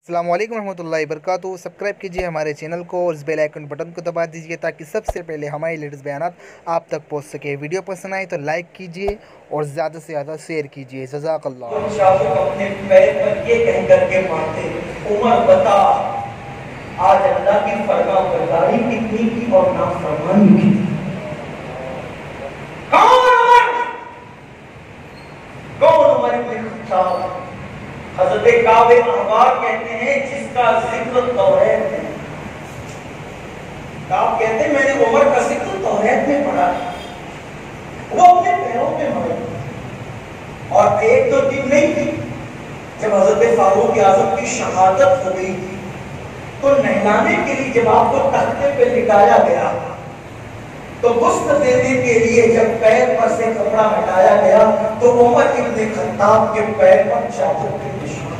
अस्सलाम वालेकुम रहमतुल्लाहि वबरकातुहू। सब्सक्राइब कीजिए हमारे चैनल को और इस बेल आइकन बटन को दबा दीजिए ताकि सबसे पहले हमारे लेटेस्ट बयानात आप तक पहुंच सके। वीडियो पसंद आए तो लाइक कीजिए और ज़्यादा से ज़्यादा शेयर कीजिए। जज़ाकल्लाह। शाबुक अपने पैर पर ये कह करके मारते, उमर बता आज अल्लाह की फरमाबरदारी कितनी की और नाफरमानी कितनी। कौन उमर? कौन उमर इब्न खत्ताब? हज़रत काब अहबार कहते हैं जिसका जिक्र तौरात में, काब कहते हैं मैंने उमर का जिक्र तौरात में पढ़ा, वो अपने पैरों पे मरे। और एक तो दिन नहीं थी जब हजरत फारूक आजम की शहादत हो गई थी, तो नहलाने के लिए जब आपको तख्ते पे लिटाया गया, तो गुस्ल देने के लिए जब पैर पर से कपड़ा हटाया गया, तो उमर इब्न खत्ताब के पैर पर चाबुक के निशान,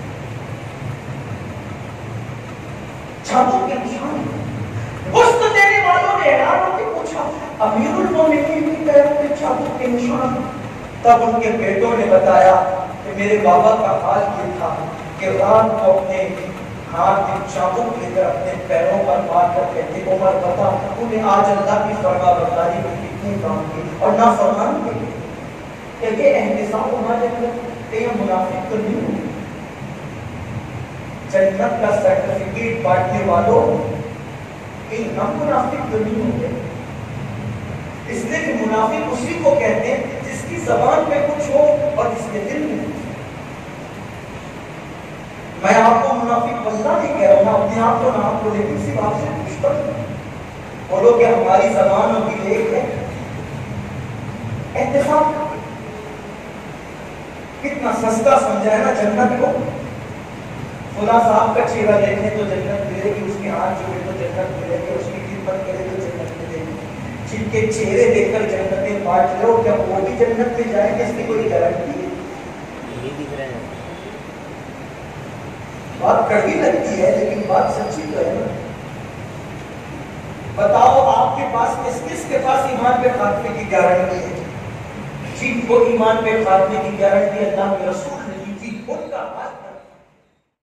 चाबुक के निशान। गुस्ल देने वालों ने हैरान होकर पूछा, अमीरुल मोमिनीन के पैरों पे चाबुक के निशान? तब उनके बेटों ने बताया कि मेरे बाबा का हाल ये था कि रात को अपने हाथ में चाबुक लेकर अपने पैरों पर मार कर कहते, उमर बता तूने आज अल्लाह की फरमाबरदारी में कितने काम किए और नाफरमान किए। क्या ये एहतिसाब हमारे अंदर ये मुनाफिक तो नहीं हो? जन्नत का सर्टिफिकेट बांटने वालों इन हम मुनाफिक तो नहीं होंगे। इसलिए कि मुनाफिक उसी को कहते हैं जिसकी जबान पे कुछ हो और जिसके दिल में कुछ। मैं आपको मुनाफिक बनना नहीं कह रहा हूं, अपने आप को ना आपको, लेकिन सिर्फ आपसे पूछता हूं, बोलो कि हमारी जबान अभी एक है। एहतिसाब कितना सस्ता समझा है ना जन्नत को। फुला साहब का चेहरा देखें तो जन्नत मिलेगी, उसके हाथ जोड़े तो जन्नत मिलेगी, उसकी खिदमत करे तो जन्नत मिलेगी। जिनके चेहरे देखकर जन्नतें बांट लो, क्या वो भी जन्नत में जाएंगे? इसकी कोई गारंटी है? यही दिख रहा है। बात कड़वी लगती है लेकिन बात सच्ची तो है ना। बताओ आपके पास किस किस के पास ईमान पे खात्मे की गारंटी है? जिनको ईमान पे खात्मे की गारंटी अल्लाह के रसूल ने दी थी उनका हाथ